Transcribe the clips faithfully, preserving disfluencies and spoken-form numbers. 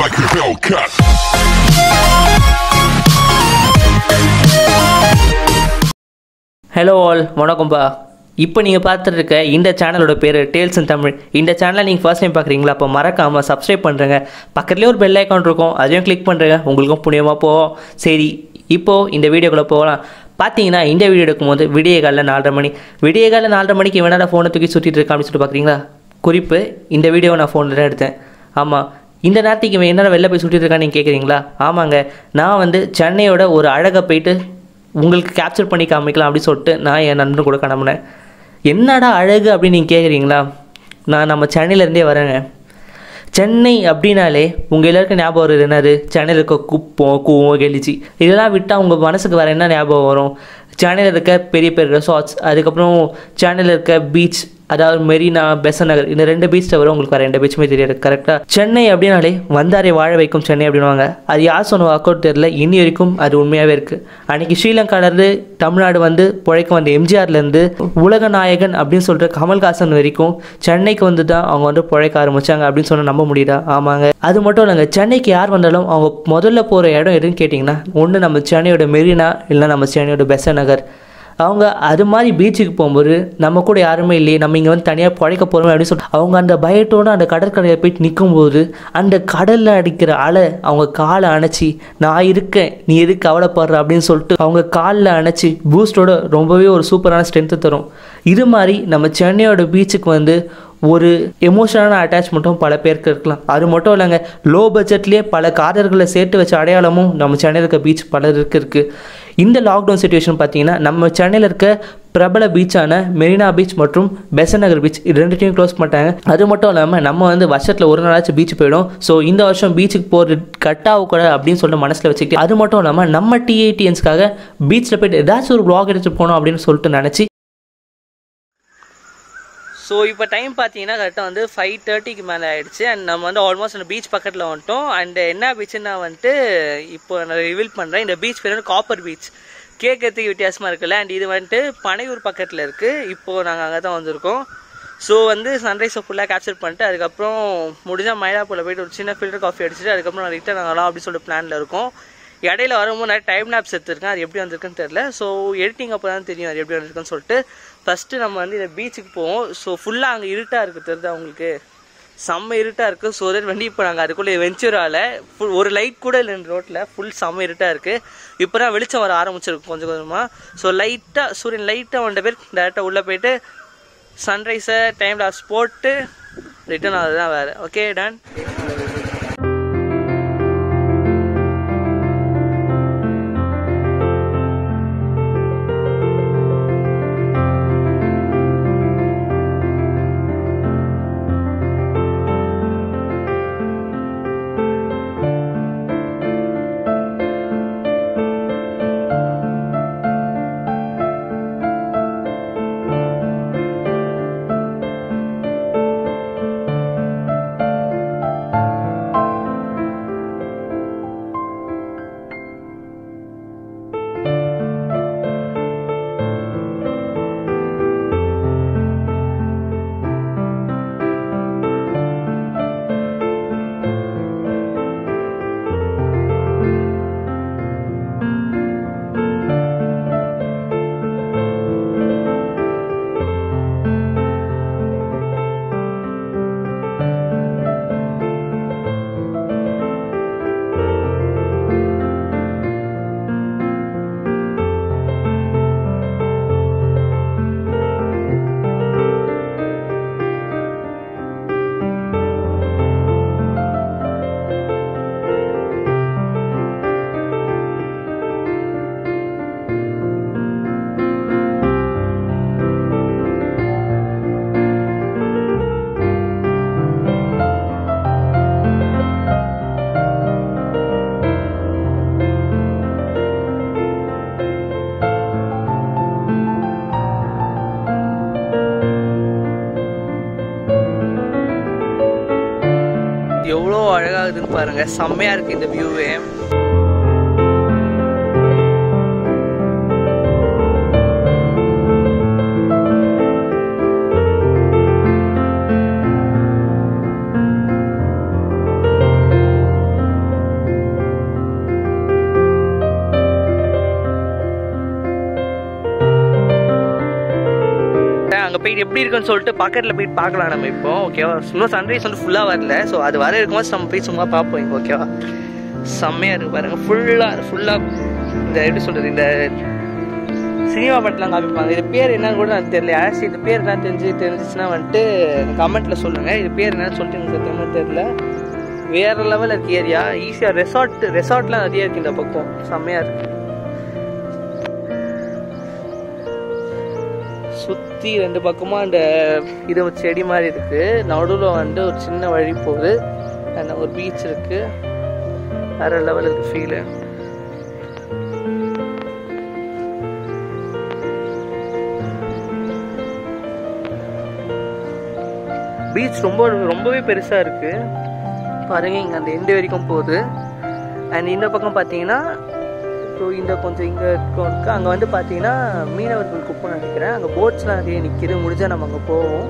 like a Hellcat. Hello all, வணக்கம்பா. இப்போ நீங்கள் பார்த்துட்டு இருக்க இந்த சேனலோட பேர் டேல்ஸ் இன் தமிழ். இந்த சேனலை நீங்கள் ஃபர்ஸ்ட் டைம் பார்க்குறீங்களா? அப்போ மறக்காமல் சப்ஸ்கிரைப் பண்ணுறேங்க. பக்கத்துலேயே ஒரு பெல் ஐக்கான் இருக்கும், அதையும் கிளிக் பண்ணுறேங்க. உங்களுக்கும் புண்ணியமாக போவோம். சரி, இப்போது இந்த வீடியோக்குள்ளே போகலாம். பார்த்தீங்கன்னா இந்த வீடியோ எடுக்கும்போது விடிய காலையில் நாலரை மணி விடிய காலையில் நாலரை மணிக்கு வேணாடா ஃபோனை தூக்கி சுற்றிட்டு இருக்கா அப்படின்னு சொல்லிட்டு பார்க்குறீங்களா? குறிப்பு, இந்த வீடியோவை நான் ஃபோனில் தான் எடுத்தேன். ஆமாம், இந்த நேரத்துக்கு இவன் என்ன வெளில போய் சுற்றிட்டு இருக்கான்னு நீங்கள் கேட்குறீங்களா? ஆமாங்க, நான் வந்து சென்னையோட ஒரு அழகை போயிட்டு உங்களுக்கு கேப்சர் பண்ணி காமிக்கலாம் அப்படின்னு சொல்லிட்டு நான் என் நண்பன் கூட கிளம்புனேன். என்னடா அழகு அப்படின்னு நீங்கள் கேட்குறீங்களா? நான் நம்ம சென்னையிலேருந்தே வரேங்க. சென்னை அப்படின்னாலே உங்கள் எல்லாருக்கும் ஞாபகம் வருது என்னது? சென்னையில் இருக்க குப்பம், கூவம், கெளிச்சி இதெல்லாம் விட்டால் உங்கள் மனசுக்கு வேறு என்ன ஞாபகம் வரும்? சென்னையில் இருக்க பெரிய பெரிய ரெசார்ட்ஸ், அதுக்கப்புறம் சென்னையில் இருக்க பீச், அதாவது மெரினா, பெசன்ட் நகர், இந்த ரெண்டு பீச் தவிர உங்களுக்கு வேறு எந்த பீச்சுமே தெரியாது. கரெக்டாக சென்னை அப்படின்னாலே வந்தாரை வாழ வைக்கும் சென்னை அப்படின்வாங்க. அது யார் சொன்ன வாக்கவுட் தெரியல, இன்னி வரைக்கும் அது உண்மையாகவே இருக்குது. அன்றைக்கி ஸ்ரீலங்காவிலேருந்து தமிழ்நாடு வந்து பிழைக்க வந்த எம்ஜிஆர்லேருந்து உலக நாயகன் அப்படின்னு சொல்கிற கமல்ஹாசன் வரைக்கும் சென்னைக்கு வந்து தான் அவங்க வந்து பிழைக்க ஆரம்பித்தாங்க அப்படின்னு சொன்னால் நம்ப முடியுதா? ஆமாங்க. அது மட்டும் இல்லைங்க, சென்னைக்கு யார் வந்தாலும் அவங்க முதல்ல போகிற இடம் எதுன்னு கேட்டிங்கன்னா, ஒன்று நம்ம சென்னையோட மெரினா, இல்லை நம்ம சென்னையோட பெசன்ட் நகர். அவங்க அது மாதிரி பீச்சுக்கு போகும்போது நம்ம கூட யாருமே இல்லையே, நம்ம இங்கே வந்து தனியாக பழைக்க போகிறோம் அப்படின்னு சொல்லிட்டு அவங்க அந்த பயத்தோடு அந்த கடற்கரையில் போயிட்டு நிற்கும்போது அந்த கடலில் அடிக்கிற அலை அவங்க காலை அணைச்சி, நான் இருக்கேன் நீ எதுக்கு கவலைப்படுற அப்படின்னு சொல்லிட்டு அவங்க காலில் அணைச்சி பூஸ்டோட ரொம்பவே ஒரு சூப்பரான ஸ்ட்ரென்த்து தரும். இது மாதிரி நம்ம சென்னையோட பீச்சுக்கு வந்து ஒரு எமோஷனலான அட்டாச்மெண்ட்டும் பல பேருக்கு இருக்கலாம். அது மட்டும் இல்லைங்க, லோ பட்ஜெட்லேயே பல காதல்களை சேர்த்து வச்ச அடையாளமும் நம்ம சென்னையில் இருக்க பீச் பலருக்கு இருக்குது. இந்த லாக்டவுன் சுச்சுவேஷன் பார்த்தீங்கன்னா நம்ம சென்னையில் இருக்க பிரபல பீச்சான மெரினா பீச் மற்றும் பெசன்ட் நகர் பீச் இது ரெண்டுத்தையும் க்ளோஸ் பண்ணிட்டாங்க. அது மட்டும் இல்லாமல் நம்ம வந்து வருஷத்தில் ஒரு நாளாச்சும் பீச் போயிடும். ஸோ இந்த வருஷம் பீச்சுக்கு போகிறது கட்டாக கூட அப்படின்னு சொல்லிட்டு மனசில் வச்சுக்கிட்டு, அது மட்டும் இல்லாமல் நம்ம டிஐடிஎன்ஸ்க்காக பீச்சில் போய்ட்டு ஏதாச்சும் ஒரு வ்ளாக் எடுத்துகிட்டு போகணும் அப்படின்னு சொல்லிட்டு நினச்சி. ஸோ இப்போ டைம் பார்த்தீங்கன்னா கரெக்டாக வந்து ஃபைவ் தேர்ட்டிக்கு மேலே ஆகிடுச்சு. அண்ட் நம்ம வந்து ஆல்மோஸ்ட் அந்த பீச் பக்கத்தில் வந்துட்டோம். அண்ட் என்ன பீச்சுன்னு நான் வந்துட்டு இப்போ நான் ரிவீல் பண்ணுறேன். இந்த பீச் பேர் வந்து காப்பர் பீச். கேட்கறதுக்கு வித்தியாசமாக இருக்குல்ல. அண்ட் இது வந்துட்டு பனையூர் பக்கத்தில் இருக்குது. இப்போது நாங்கள் அங்கே தான் வந்திருக்கோம். ஸோ வந்து சன்ரைஸை ஃபுல்லாக கேப்சர் பண்ணிட்டு அதுக்கப்புறம் முடிஞ்சால் மயிலாப்பூரில் போய்ட்டு ஒரு சின்ன ஃபில்டர் காஃபி அடிச்சுட்டு அதுக்கப்புறம் நான் ரிட்டர்ன் ஆகலாம் அப்படின்னு சொல்லிட்டு பிளானில் இருக்கோம். இடையில வரும்போது நிறைய டைம் லேப்ஸ் எடுத்துருக்கேன். அது எப்படி வந்திருக்குன்னு தெரியல. ஸோ எடிட்டிங் அப்போ தான் தெரியும் அது எப்படி வந்திருக்குன்னு சொல்லிட்டு. ஃபஸ்ட்டு நம்ம வந்து இந்த பீச்சுக்கு போவோம். ஸோ ஃபுல்லாக அங்கே இருட்டாக இருக்குது, தெரியுது அவங்களுக்கு? செம்ம இருட்டாக இருக்குது. ஸோ தட் வந்து இப்போ நாங்கள் அதுக்குள்ளே வெஞ்சூரால் ஃபுல் ஒரு லைட் கூட இல்லை ரோட்டில், ஃபுல் செம்ம இருட்டாக இருக்குது. இப்போ தான் வெளிச்சம் வர ஆரம்பிச்சிருக்கும் கொஞ்சம் கொஞ்சமாக. ஸோ லைட்டாக சூரியன் லைட்டாக வந்த பேர் டேரெக்டாக உள்ளே போயிட்டு சன்ரைஸை டைம் லேப்ஸ் போட்டு ரிட்டர்ன் ஆகுது தான் வேறு. Okay, done. எவ்வளோ அழகாகுதுன்னு பாருங்கள், செம்மையாக இருக்குது இந்த வியூவே. போயிட்டு எப்படி இருக்குன்னு சொல்லிட்டு பக்கத்தில் போயிட்டு பார்க்கலாம் நம்ம இப்போ. ஓகேவா, இன்னும் சன்ரைஸ் வந்து ஃபுல்லாக வரல. ஸோ அது வர இருக்கும்போது நம்ம போய் சும்மா பார்ப்போம் இங்கே. ஓகேவா, செம்மையாக இருக்குது பாருங்கள். ஃபுல்லாக ஃபுல்லாக இந்த எப்படி சொல்கிறது, இந்த சினிமா படத்தெலாம் காமிப்பாங்க. இது பேர் என்னன்னு கூட எனக்கு தெரியல. ஆக்சுவலி இது பேர் என்ன தெரிஞ்சு தெரிஞ்சிச்சுன்னா வந்துட்டு கமெண்ட்டில் சொல்லுங்கள். இது பேர் என்னன்னு சொல்லிட்டு எனக்கு சத்தியமாக தெரியல. வேறு லெவலில் இருக்குது ஏரியா. ஈஸியாக ரெசார்ட் ரெசார்ட்லாம் நிறைய இருக்குது இந்த பக்கம். செம்மையாக இருக்குது. சுற்றி ரெண்டு பக்கமாக அந்த இது செடி மாதிரி இருக்குது. நடுவில் வந்து ஒரு சின்ன வழி போகுது. அந்த ஒரு பீச் இருக்குது. வேறு லெவல் இருக்குது ஃபீலு. பீச் ரொம்ப ரொம்பவே பெருசாக இருக்குது பாருங்கள். இங்கே அந்த எண்டு வரைக்கும் போகுது. அண்ட் இந்த பக்கம் பார்த்தீங்கன்னா ஸோ இந்த கொஞ்சம் இங்கே இருக்கு. அங்கே வந்து பார்த்தீங்கன்னா மீனவர்கள் குப்பை நினைக்கிறேன். அங்கே போட்ஸ்லாம் நிறைய நிற்கிது. முடிஞ்சால் நம்ம அங்கே போவோம்.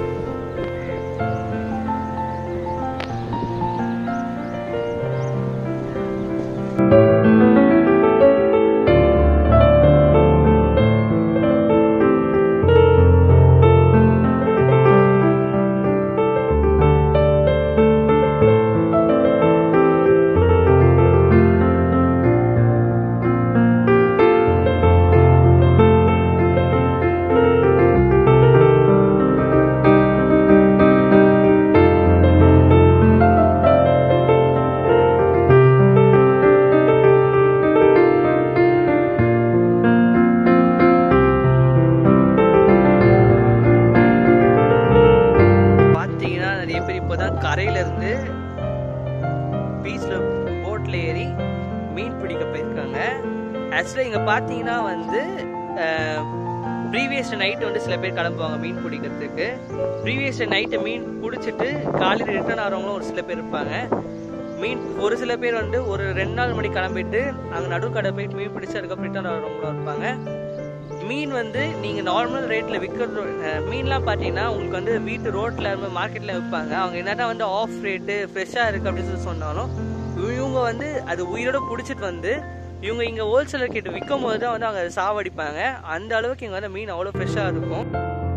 கரையிலேருந்து பீச்சில் போட்டில் ஏறி மீன் பிடிக்க போயிருக்காங்க. ஆக்சுவலாக இங்கே பார்த்தீங்கன்னா வந்து ப்ரீவியஸ் நைட்டு வந்து சில பேர் கிளம்புவாங்க மீன் பிடிக்கிறதுக்கு. ப்ரீவியஸ் நைட்டு மீன் பிடிச்சிட்டு காலையில் ரிட்டர்ன் ஆகிறவங்களும் ஒரு சில பேர் இருப்பாங்க. மீன் ஒரு சில பேர் வந்து ஒரு ரெண்டு நாள் மணி கிளம்பிட்டு அங்கே நடுக்கடை போயிட்டு மீன் பிடிச்சி அதுக்கப்புறம் ரிட்டர்ன் ஆகிறவங்களும் இருப்பாங்க. மீன் வந்து நீங்கள் நார்மல் ரேட்டில் விற்கிறது மீன்லாம் பார்த்தீங்கன்னா உங்களுக்கு வந்து வீட்டு ரோட்டில் மார்க்கெட்டில் விற்பாங்க. அவங்க என்னதான் வந்து ஆஃப் ரேட்டு ஃப்ரெஷ்ஷாக இருக்குது அப்படின்னு சொல்லி சொன்னாலும் இவங்க வந்து அது உயிரோட பிடிச்சிட்டு வந்து இவங்க இங்கே ஹோல்சேலர் கிட்ட விற்கும் போது தான் வந்து அவங்க அதை சாவடிப்பாங்க. அந்த அளவுக்கு இங்கே வந்து மீன் அவ்வளோ ஃப்ரெஷ்ஷாக இருக்கும்.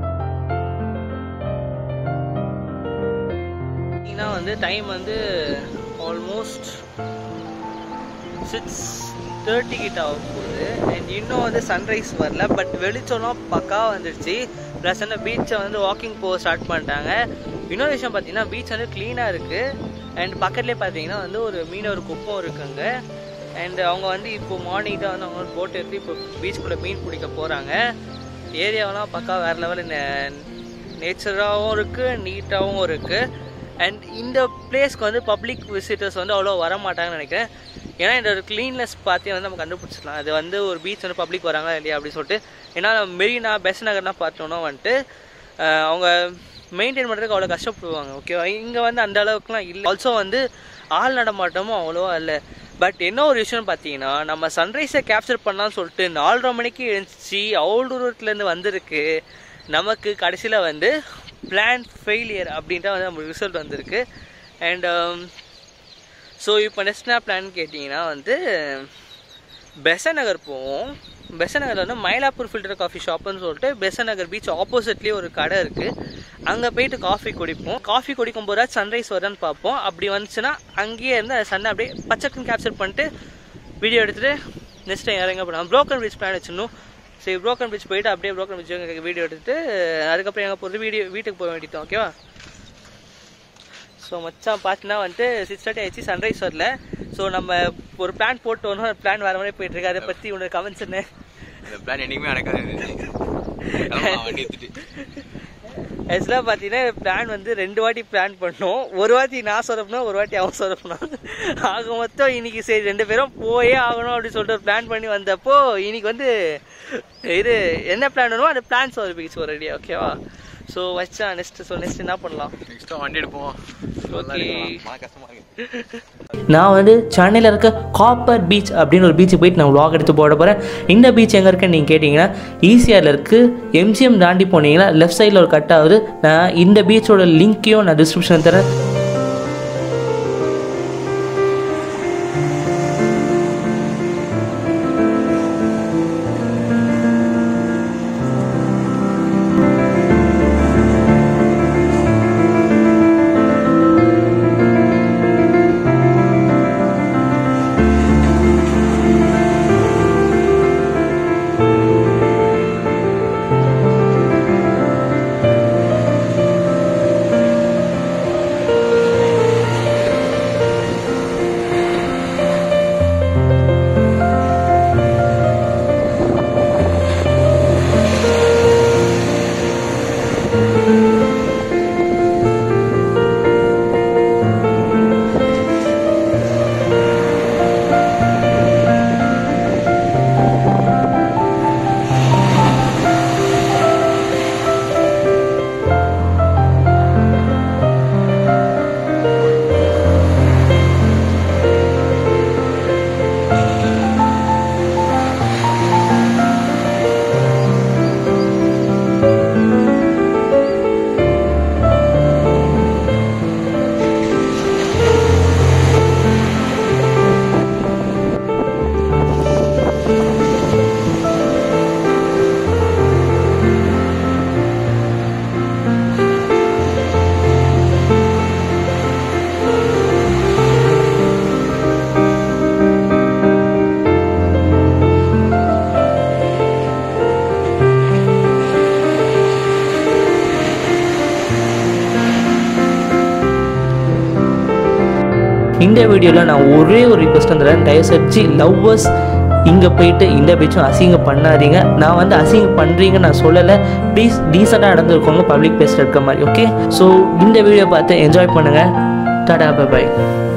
பார்த்தீங்கன்னா வந்து டைம் வந்து ஆல்மோஸ்ட் சிக்ஸ் தேர்ட்டி கிட்ட ஆக போகுது. அண்ட் இன்னும் வந்து சன்ரைஸ் வரல. பட் வெளிச்சம்லாம் பக்காவாக வந்துடுச்சு. ப்ளஸ் வந்து பீச்சை வந்து வாக்கிங் போக ஸ்டார்ட் பண்ணிட்டாங்க. இன்னொரு விஷயம் பார்த்தீங்கன்னா பீச் வந்து க்ளீனாக இருக்குது. அண்ட் பக்கத்துலேயே பார்த்தீங்கன்னா வந்து ஒரு மீனவர் குப்பம் இருக்குங்க. அண்ட் அவங்க வந்து இப்போ மார்னிங் தான் வந்து அவங்க போட் எடுத்து இப்போ பீச்சுக்குள்ளே மீன் பிடிக்க போகிறாங்க. ஏரியாவெலாம் பக்கா வேறு லெவலில் நேச்சராகவும் இருக்குது, நீட்டாகவும் இருக்குது. அண்ட் இந்த பிளேஸ்க்கு வந்து பப்ளிக் விசிட்டர்ஸ் வந்து அவ்வளோ வர மாட்டாங்கன்னு நினைக்கிறேன். ஏன்னா இந்த ஒரு க்ளீன்னஸ் பார்த்து வந்து நம்ம கண்டுபிடிச்சிடலாம் அது வந்து ஒரு பீச் வந்து பப்ளிக் வராங்களா இல்லையா அப்படின்னு சொல்லிட்டு. ஏன்னா மெரினா பெஸ்ட் நகர்லாம் பார்த்தோன்னா வந்துட்டு அவங்க மெயின்டைன் பண்ணுறதுக்கு அவ்வளோ கஷ்டப்படுவாங்க. ஓகேவா, இங்கே வந்து அந்த அளவுக்குலாம் இல்லை. ஆல்சோ வந்து ஆள் நடமாட்டமும் அவ்வளோவா இல்லை. பட் என்ன ஒரு விஷயம்னு பார்த்தீங்கன்னா நம்ம சன்ரைஸை கேப்சர் பண்ணலாம்னு சொல்லிட்டு நாலரை மணிக்கு எழுந்துச்சு அவ்வளோ தூரத்துலேருந்து வந்திருக்கு. நமக்கு கடைசியில் வந்து பிளான் ஃபெயிலியர் அப்படின்ட்டு வந்து நம்ம ரிசல்ட் வந்திருக்கு. அண்ட் ஸோ இப்போ நெக்ஸ்ட் என்ன பிளான் கேட்டிங்கன்னா வந்து பெசன் நகர் போவோம். பெசன் நகரில் வந்து மயிலாப்பூர் ஃபில்டர் காஃபி ஷாப்புன்னு சொல்லிட்டு பெசன் நகர் பீச் ஆப்போசிட்லேயே ஒரு கடை இருக்குது. அங்கே போயிட்டு காஃபி குடிப்போம். காஃபி குடிக்கும் போது சன்ரைஸ் வருதான்னு பார்ப்போம். அப்படி வந்துச்சுன்னா அங்கேயே இருந்து அந்த சன்னை அப்படியே பச்சைக்குன்னு கேப்சர் பண்ணிட்டு வீடியோ எடுத்துகிட்டு நெக்ஸ்ட் டைம் இறங்க போகலாம். ப்ரோக்கன் பீச் பிளான் வச்சிடணும். சரி, ப்ரோக்கன் பீச் போயிட்டு அப்படியே ப்ரோக்கன் பீச் வீடியோ எடுத்துகிட்டு அதுக்கப்புறம் எங்கே போகிறது வீடியோ வீட்டுக்கு போக வேண்டியதான். ஓகேவா, ஸோ மச்சான் பார்த்தீங்கன்னா வந்துட்டு சிக்ஸ் தேர்ட்டி ஆயிடுச்சு, சன்ரைஸ் வரல. ஸோ நம்ம ஒரு பிளான் போட்டு வரணும். பிளான் வர மாதிரி போயிட்டு இருக்கு. அதை பற்றி உன்னோட கமெண்ட்ஸ் என்ன? பிளான் என்னைக்குமே நடக்காது. ஆக்சுவலாக பார்த்தீங்கன்னா பிளான் வந்து ரெண்டு வாட்டி பிளான் பண்ணோம். ஒரு வாட்டி நான் சொதப்பினா ஒரு வாட்டி அவன் சொதப்பினான். ஆக மொத்தம் இன்னைக்கு சரி ரெண்டு பேரும் போயே ஆகணும் அப்படின்னு சொல்லிட்டு ஒரு பிளான் பண்ணி வந்தப்போ இன்னைக்கு வந்து இது என்ன பிளான் வேணுமோ அந்த பிளான் சொதப்பிச்சு ஒரு ரெடியா. ஓகேவா, ஸோ வச்சா நெக்ஸ்ட் ஸோ நெக்ஸ்ட் என்ன பண்ணலாம்? நெக்ஸ்ட் வண்டி எடுப்போம். ஓகே, நான் வந்து சென்னையில் இருக்க காப்பர் பீச் அப்படின்னு ஒரு பீச்சுக்கு போயிட்டு நான் vlog எடுத்து போட போகிறேன். இந்த பீச் எங்கே இருக்குன்னு நீங்கள் கேட்டிங்கன்னா ஈசிஆரில் இருக்குது. எம்ஜிஎம் தாண்டி போனீங்கன்னா லெஃப்ட் சைடில் ஒரு கட் ஆகுது. நான் இந்த பீச்சோட லிங்க்கையும் நான் டிஸ்கிரிப்ஷனில் தரேன். இந்த வீடியோவில் நான் ஒரே ஒரு ரிக்வெஸ்ட் வந்துடுறேன், தயவு செஞ்சு லவ்வர்ஸ் இங்கே போயிட்டு இந்த பீச்சும் அசிங்கம் பண்ணாதீங்க. நான் வந்து அசிங்கம் பண்ணுறீங்கன்னு நான் சொல்லலை, ப்ளீஸ் டீசெண்டாக நடந்துருக்கோங்க பப்ளிக் பிளேஸில் இருக்க மாதிரி. ஓகே, ஸோ இந்த வீடியோ பார்த்து என்ஜாய் பண்ணுங்கள். டாடா, பை பாய்.